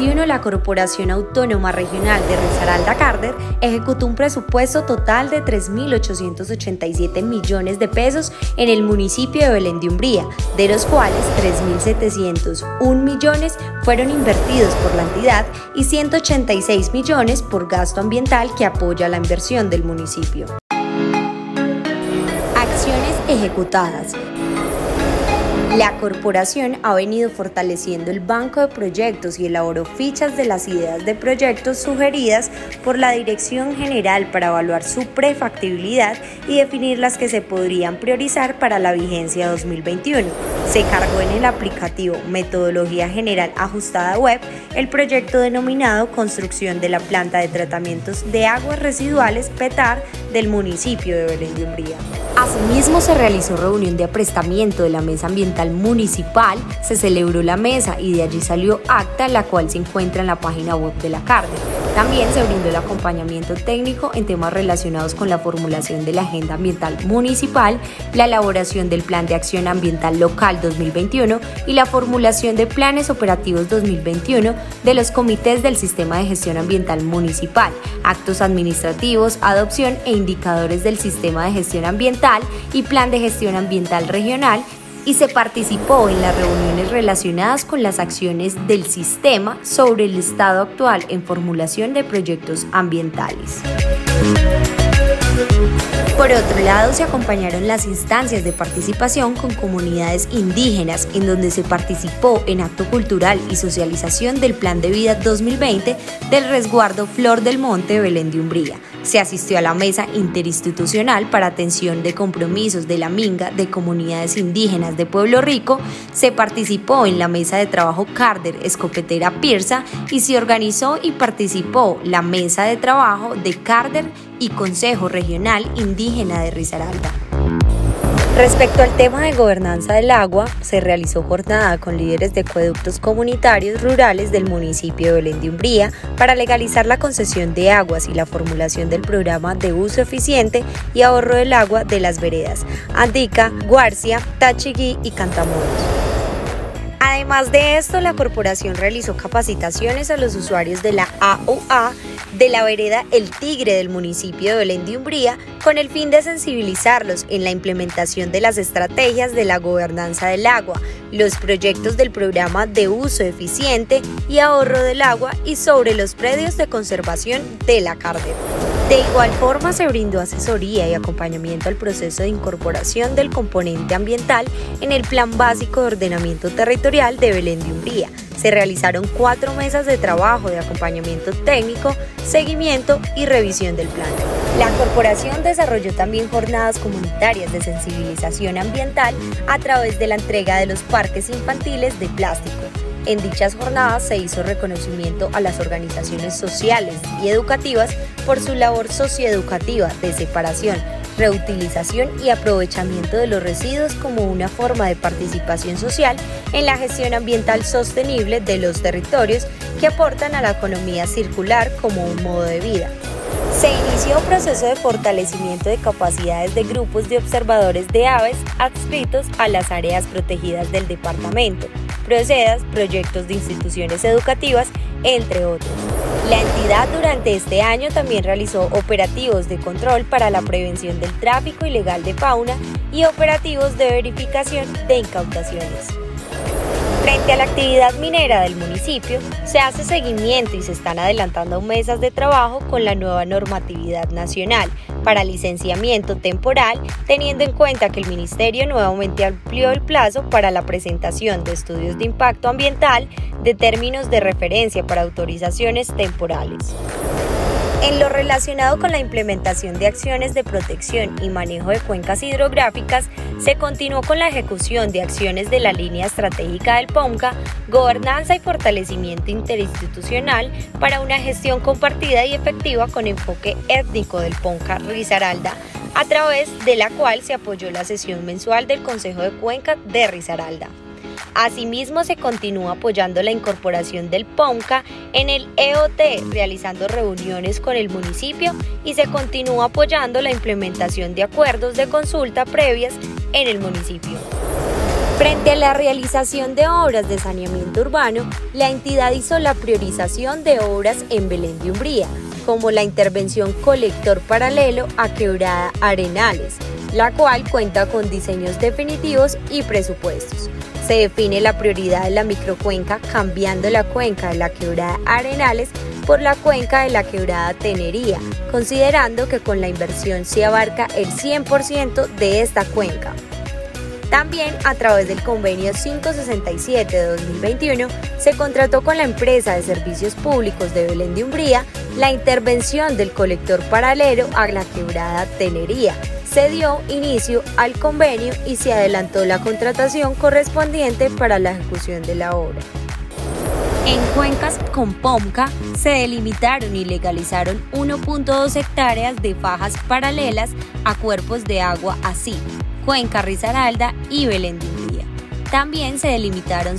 2021, la Corporación Autónoma Regional de Risaralda-Cárder ejecutó un presupuesto total de 3.887 millones de pesos en el municipio de Belén de Umbría, de los cuales 3.701 millones fueron invertidos por la entidad y 186 millones por gasto ambiental que apoya la inversión del municipio. Acciones ejecutadas. La corporación ha venido fortaleciendo el banco de proyectos y elaboró fichas de las ideas de proyectos sugeridas por la Dirección General para evaluar su prefactibilidad y definir las que se podrían priorizar para la vigencia 2021. Se cargó en el aplicativo Metodología General Ajustada Web el proyecto denominado Construcción de la Planta de Tratamientos de Aguas Residuales PETAR del municipio de Belén de Umbría. Asimismo, se realizó reunión de aprestamiento de la Mesa Ambiental Municipal, se celebró la mesa y de allí salió acta, la cual se encuentra en la página web de la Cárder. También se brindó el acompañamiento técnico en temas relacionados con la formulación de la Agenda Ambiental Municipal, la elaboración del Plan de Acción Ambiental Local 2021 y la formulación de planes operativos 2021 de los comités del Sistema de Gestión Ambiental Municipal, actos administrativos, adopción e indicadores del Sistema de Gestión Ambiental y Plan de Gestión Ambiental Regional, y se participó en las reuniones relacionadas con las acciones del sistema sobre el estado actual en formulación de proyectos ambientales. Por otro lado, se acompañaron las instancias de participación con comunidades indígenas, en donde se participó en acto cultural y socialización del Plan de Vida 2020 del resguardo Flor del Monte Belén de Umbría. Se asistió a la mesa interinstitucional para atención de compromisos de la Minga de comunidades indígenas de Pueblo Rico, se participó en la mesa de trabajo Cárder Escopetera Pirsa y se organizó y participó la mesa de trabajo de Cárder y Consejo Regional Indígena de Risaralda. Respecto al tema de gobernanza del agua, se realizó jornada con líderes de acueductos comunitarios rurales del municipio de Belén de Umbría para legalizar la concesión de aguas y la formulación del programa de uso eficiente y ahorro del agua de las veredas Andica, Guarcia, Tachigui y Cantamoros. Además de esto, la corporación realizó capacitaciones a los usuarios de la AUA de la vereda El Tigre del municipio de Belén de Umbría con el fin de sensibilizarlos en la implementación de las estrategias de la gobernanza del agua, los proyectos del programa de uso eficiente y ahorro del agua y sobre los predios de conservación de la Cárder. De igual forma, se brindó asesoría y acompañamiento al proceso de incorporación del componente ambiental en el Plan Básico de Ordenamiento Territorial de Belén de Umbría. Se realizaron 4 mesas de trabajo de acompañamiento técnico, seguimiento y revisión del plan. La corporación desarrolló también jornadas comunitarias de sensibilización ambiental a través de la entrega de los parques infantiles de plástico. En dichas jornadas se hizo reconocimiento a las organizaciones sociales y educativas por su labor socioeducativa de separación, reutilización y aprovechamiento de los residuos como una forma de participación social en la gestión ambiental sostenible de los territorios que aportan a la economía circular como un modo de vida. Se inició un proceso de fortalecimiento de capacidades de grupos de observadores de aves adscritos a las áreas protegidas del departamento, procedas, proyectos de instituciones educativas, entre otros. La entidad durante este año también realizó operativos de control para la prevención del tráfico ilegal de fauna y operativos de verificación de incautaciones. Frente a la actividad minera del municipio, se hace seguimiento y se están adelantando mesas de trabajo con la nueva normatividad nacional para licenciamiento temporal, teniendo en cuenta que el Ministerio nuevamente amplió el plazo para la presentación de estudios de impacto ambiental de términos de referencia para autorizaciones temporales. En lo relacionado con la implementación de acciones de protección y manejo de cuencas hidrográficas, se continuó con la ejecución de acciones de la línea estratégica del POMCA, gobernanza y fortalecimiento interinstitucional para una gestión compartida y efectiva con enfoque étnico del POMCA Risaralda, a través de la cual se apoyó la sesión mensual del Consejo de Cuenca de Risaralda. Asimismo, se continúa apoyando la incorporación del POMCA en el EOT, realizando reuniones con el municipio, y se continúa apoyando la implementación de acuerdos de consulta previas en el municipio. Frente a la realización de obras de saneamiento urbano, la entidad hizo la priorización de obras en Belén de Umbría, como la intervención colector paralelo a Quebrada Arenales, la cual cuenta con diseños definitivos y presupuestos. Se define la prioridad de la microcuenca cambiando la cuenca de la Quebrada Arenales por la cuenca de la Quebrada Tenería, considerando que con la inversión se abarca el 100% de esta cuenca. También, a través del convenio 567 de 2021, se contrató con la empresa de servicios públicos de Belén de Umbría la intervención del colector paralelo a la Quebrada Tenería. Se dio inicio al convenio y se adelantó la contratación correspondiente para la ejecución de la obra. En cuencas con POMCA se delimitaron y legalizaron 1.2 hectáreas de fajas paralelas a cuerpos de agua así, Cuenca Risaralda y Belén de Umbría. También se delimitaron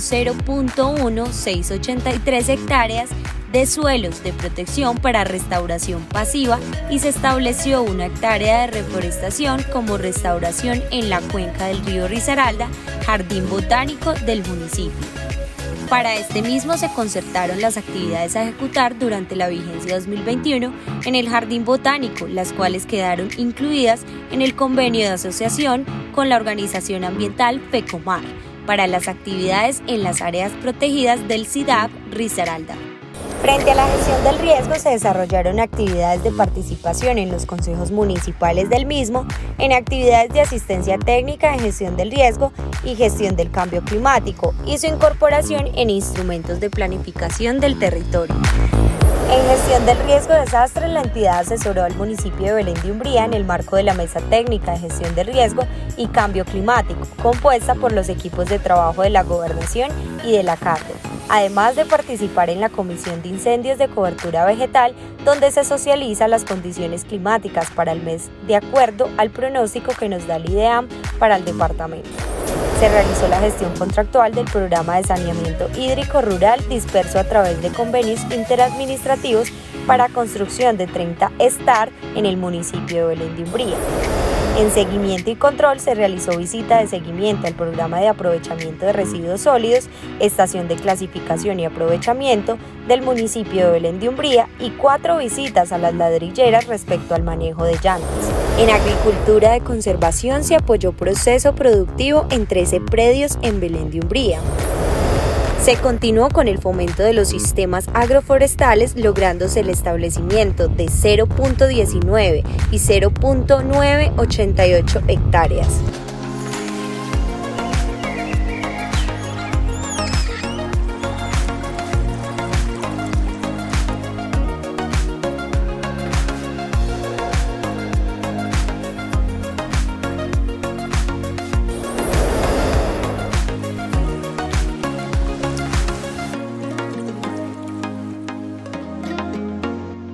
0.1683 hectáreas de suelos de protección para restauración pasiva y se estableció 1 hectárea de reforestación como restauración en la cuenca del río Risaralda, jardín botánico del municipio. Para este mismo se concertaron las actividades a ejecutar durante la vigencia 2021 en el Jardín Botánico, las cuales quedaron incluidas en el convenio de asociación con la organización ambiental FECOMAR para las actividades en las áreas protegidas del CIDAP Risaralda. Frente a la gestión del riesgo se desarrollaron actividades de participación en los consejos municipales del mismo, en actividades de asistencia técnica en gestión del riesgo y gestión del cambio climático y su incorporación en instrumentos de planificación del territorio. En gestión del riesgo de desastre, la entidad asesoró al municipio de Belén de Umbría en el marco de la Mesa Técnica de Gestión de Riesgo y Cambio Climático, compuesta por los equipos de trabajo de la Gobernación y de la Cátedra, además de participar en la Comisión de Incendios de Cobertura Vegetal, donde se socializa las condiciones climáticas para el mes de acuerdo al pronóstico que nos da el IDEAM para el departamento. Se realizó la gestión contractual del programa de saneamiento hídrico rural disperso a través de convenios interadministrativos para construcción de 30 STAR en el municipio de Belén de Umbría. En seguimiento y control se realizó visita de seguimiento al programa de aprovechamiento de residuos sólidos, estación de clasificación y aprovechamiento del municipio de Belén de Umbría y 4 visitas a las ladrilleras respecto al manejo de llantas. En agricultura de conservación se apoyó proceso productivo en 13 predios en Belén de Umbría. Se continuó con el fomento de los sistemas agroforestales, lográndose el establecimiento de 0.19 y 0.988 hectáreas.